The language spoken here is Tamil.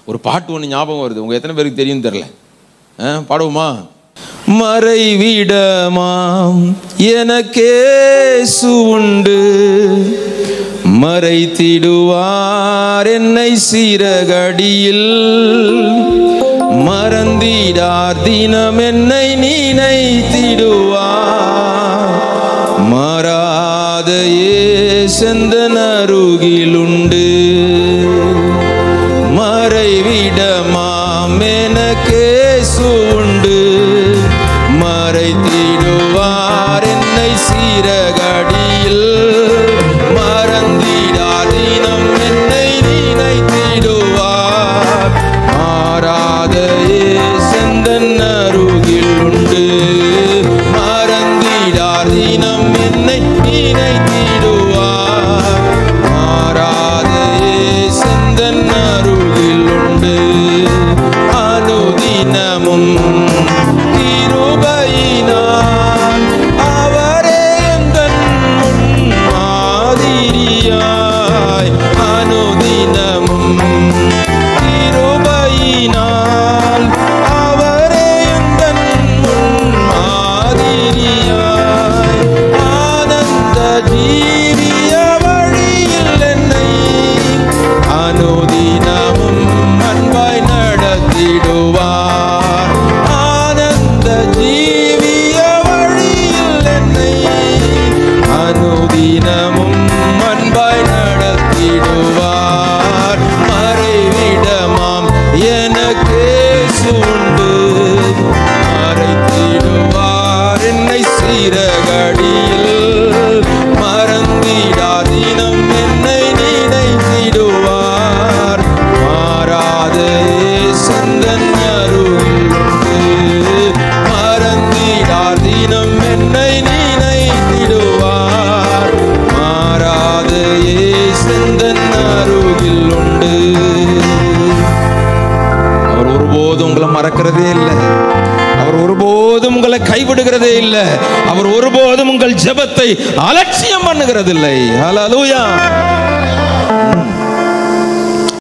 ஒரு பாட்டு ஒன்று ஞாபகம் வருது, உங்க எத்தனை பேருக்கு தெரியும் தெரியல, பாடுவோமா? மறைவிடமாம் எனக்கேசு உண்டு, மறைத்திடுவார் என்னை சிறகடியில், மறந்திடார் தினம் என்னை நினைத்திடுவார், மாறாத இயேசுவின் அருகில் உண்டு. மறைவிடமாம் எனக்கேசு உண்டு, மறைத்திடுவார் என்னை சிறகடியில், மறந்திடார் தினம் என்னை நினைத்திடுவார், மாறாத இயேசுவின் அருகில் உண்டு. மறந்திடார் தினம் என்னை நினைத்திடுவார், மாறாத இயேசுவின் அருகில் உண்டு. அனுதினமும் கிருபையினால் அவரே எங்கள் முன்மாதிரியாய், அனுதினமும் கிருபையினால் அவரே எங்கள் முன்மாதிரியாய், ஆனந்த ஜீவிய வழியில் என்னை அனுதினமும் அன்பாய் நடத்திடுவார், ஆனந்த ஜீவிய வழியில் என்னை அனுதினமும் அன்பாய் நடத்திடுவார். மறைவிடமாம் எனக்கேசு உண்டு, மறைத்திடுவார் என்னை சிறகடியில், மறந்திடார் தினம் என்னை நினைத்திடுவார், மாறாத இயேசுவின் அருகில் உண்டு. மறந்திடார் தினம் என்னை நினைத்திடுவார், மாறாத இயேசுவின் அருகில் உண்டு. அவர் ஒருபோதும் உங்களை மறக்கிறதே இல்லை, அவர் ஒருபோதும் உங்களை கைவிடுகிறதே இல்லை, அவர் ஒருபோதும் உங்கள் ஜெபத்தை அலட்சியம் பண்ணுகிறதில்லை. ஹல்லேலூயா.